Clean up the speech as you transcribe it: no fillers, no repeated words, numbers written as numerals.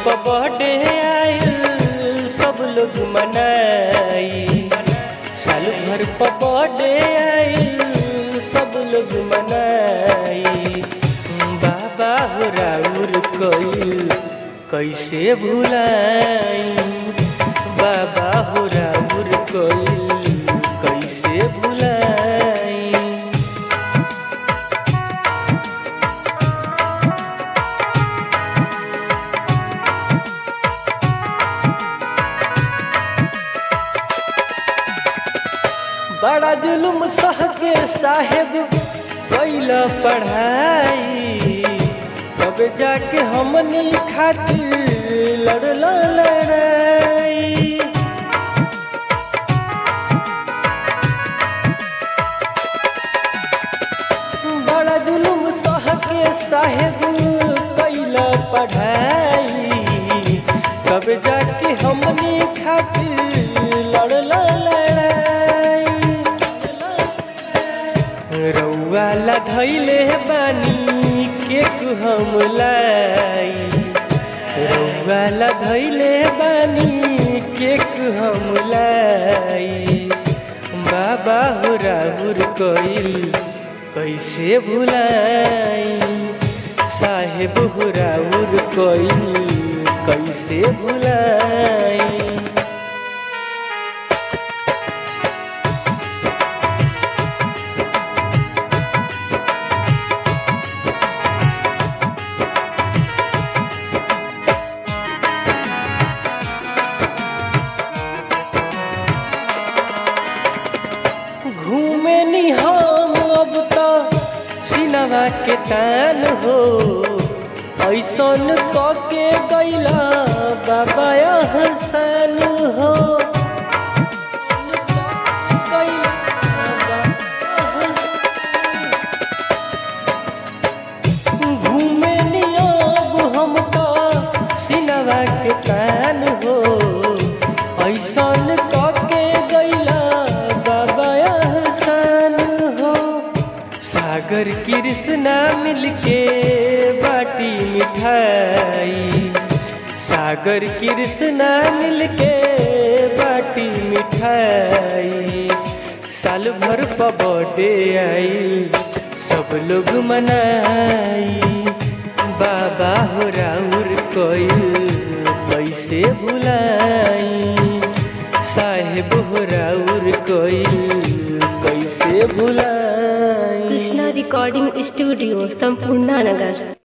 पर बर्थडे आइल सब लोग मनाई, साल भर पर बर्थडे आइल सब लोग मनाई। बाबा हो राउर कइल कैसे भुलाई, बाबा हो राउर कइल कैसे भुलाई। बड़ा जुल्म सह के साहेब कैला पढ़ाई, तब जाके हमनी खातिर लड़ला लड़ाई। बड़ा जुल्म सह के साहेब कैला पढ़ाई, तब जाके हमनी खातिर लड़ला लड़ाई। रउआ ला धइले बानी केक हम लाई, रउआ ला धइले बानी केक हम लाई। बाबा हो राउर कइल कैसे भुलाई, साहेब हो राउर कइल कैसे भुलाई। घूमे नी हम अब तो सिनवा के तान हो, ऐसन कके गैला बाबा हसन हो। घूमे नी अब हम तो सिनवा के तान हो, ऐसन कके गैला बाबा हसन हो। सागर कृष्णा मिलके बाटी मिठाई, सागर कृष्णा मिलके बाटी मिठाई। साल भर पर बर्थडे आई सब लोग मनाई, बाबा हो राउर कइल कैसे भुलाई, साहेब हो राउर कइल कैसे भुलाई। कृष्णा रिकॉर्डिंग स्टूडियो संपूर्णा नगर।